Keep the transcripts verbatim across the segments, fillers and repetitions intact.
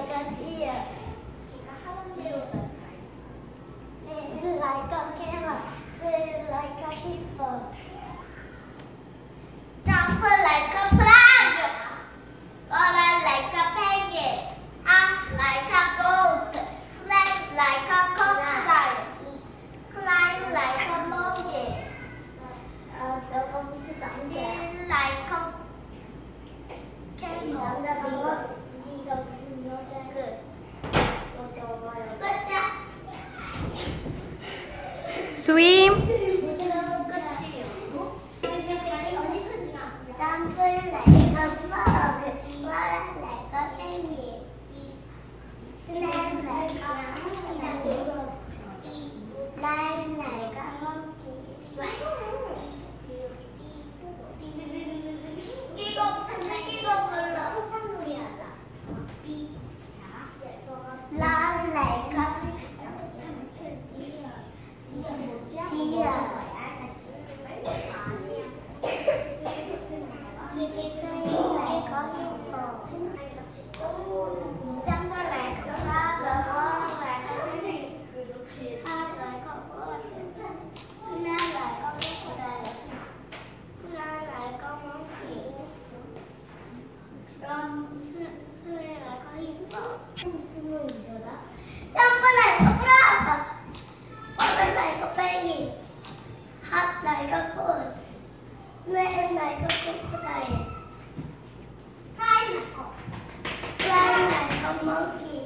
like a deer. Swim like a camel. Swim like a hippo. Jump like a frog. Run like a penguin. Hop like a goat. Sled like a crocodile. Climb like a monkey. Đi like a camel. Swim. Jump like a frog. Run like a penguin. Sled like a goat. Climb like a monkey. 이거 근데 이거 별로 한국이야. Run like a deer. Jump like a frog, run like a penguin, hop like a goat, sled like a crocodile, climb like a monkey, run like a hippo. Jump like a frog, run like a penguin, hop like a goat, sled like a crocodile, climb like a monkey,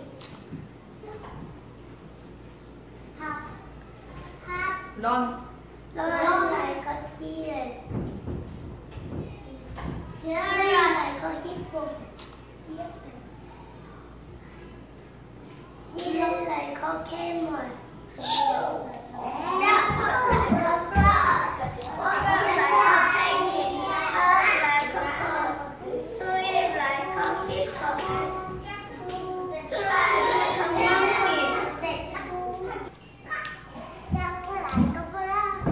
hop, hop, Run. run like a deer, swim like a hippo, swim like a camel, jump like a frog, run like a penguin, hop like a goat, swim like a hippo, climb like a monkey, jump like a frog,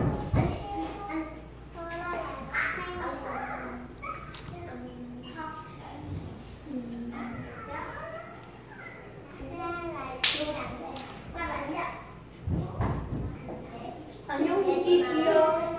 안녕 새끼야.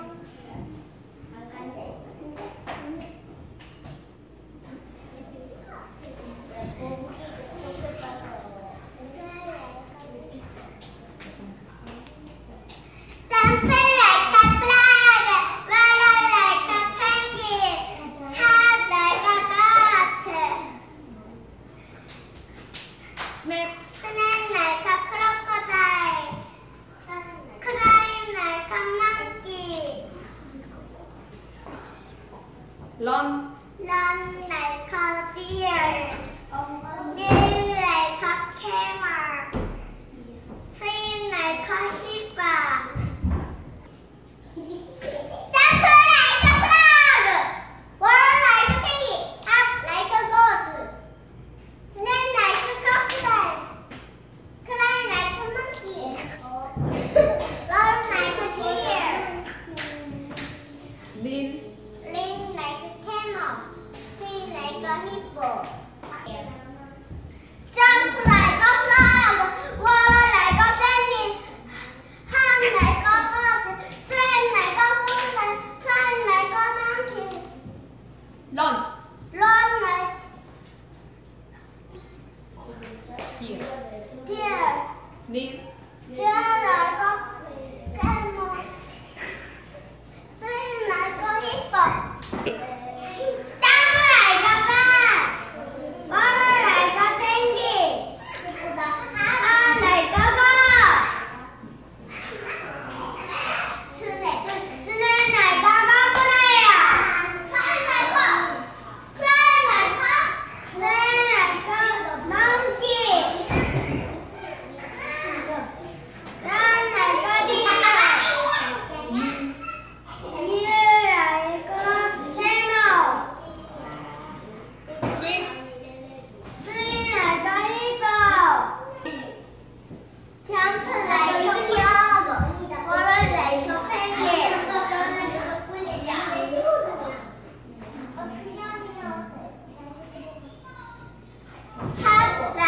Jump like a frog, run like a penguin, hop like a goat, Snap. swim like a crocodile, climb like a monkey, Run. run like a deer, kneel like a camel, swim like a hippo. Jump like a frog, run like a penguin, hop like a goat, swim like a crocodile, climb like a monkey, run like a deer, Lean. lean like a camel, swim like a hippo. Jump like a frog, run like a penguin, hop like a goat, swim like a crocodile, climb like a monkey, Run. run like Here. deer, Kneel. deer like a camel, swim like a hippo. Jump like a frog, run like a penguin, hop like a goat, swim like a crocodile, climb like a climb like a swim like a monkey, run like a deer, kneel like a camel, Swim. swim like a hippo. Jump like a frog, run like a penguin, hop like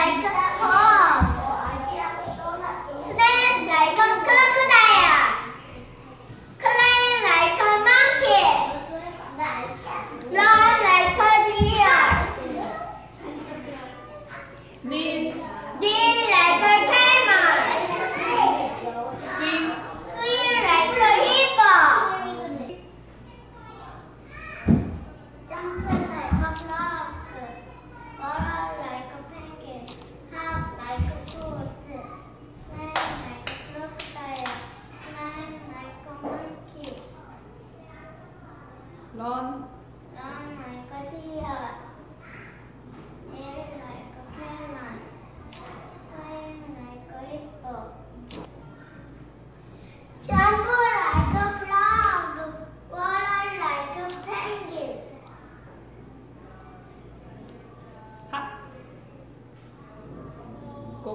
Kneel. Kneel like a camel. Swim. Swim like a hippo. Jump like a frog. Follow like a penguin. Hop like a goat. Swim like a crocodile. Climb like a monkey. Run. Run like a deer. Kneel like a camel. Swim like a hippo. Jump like a frog. Follow like a penguin. Hop. Go.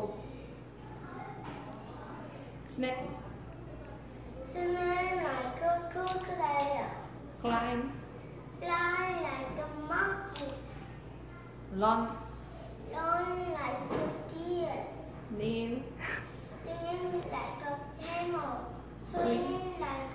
Snake. Swim like a crocodile. Climb. Fly like a monkey. Run. Run like a deer. Kneel. Swim like a camel. Swim like